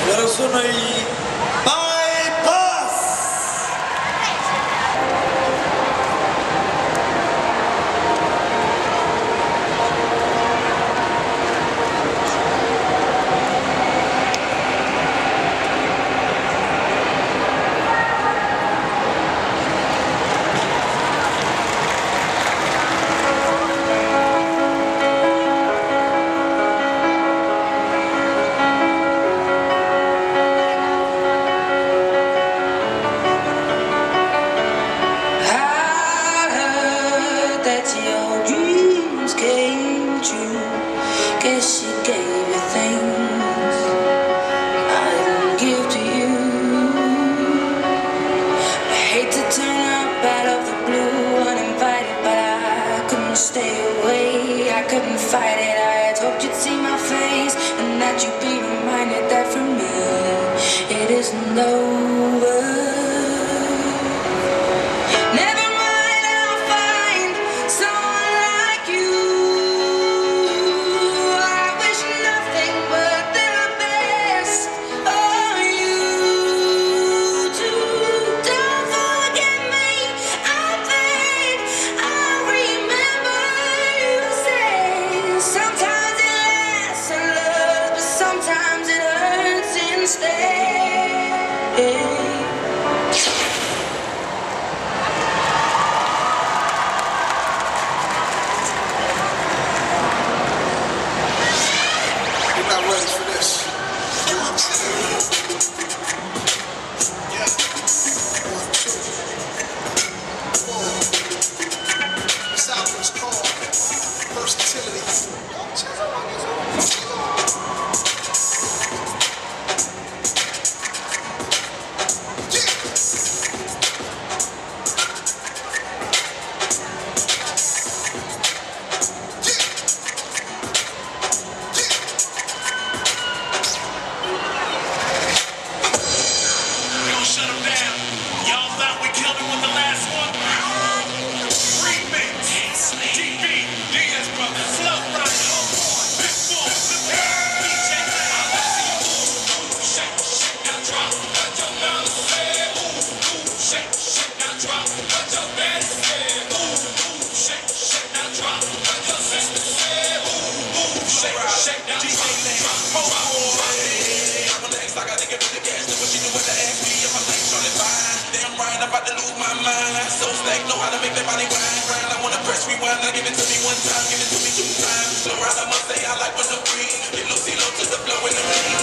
여러분의 바이퍼스. Your dreams came true. Guess she gave you things I didn't give to you. I hate to turn up out of the blue uninvited, but I couldn't stay away. I couldn't fight it. I had hoped you'd see my face and that you'd be reminded that for me it isn't over. Sometimes it hurts instead. You're not ready for this. This album is called Versatility. I'm about to lose my mind. So stack, know how to make that body grind. I wanna press rewind, now give it to me one time, give it to me two times. So right, I must say I like when the breeze. Get low, see low to the flow in the rain.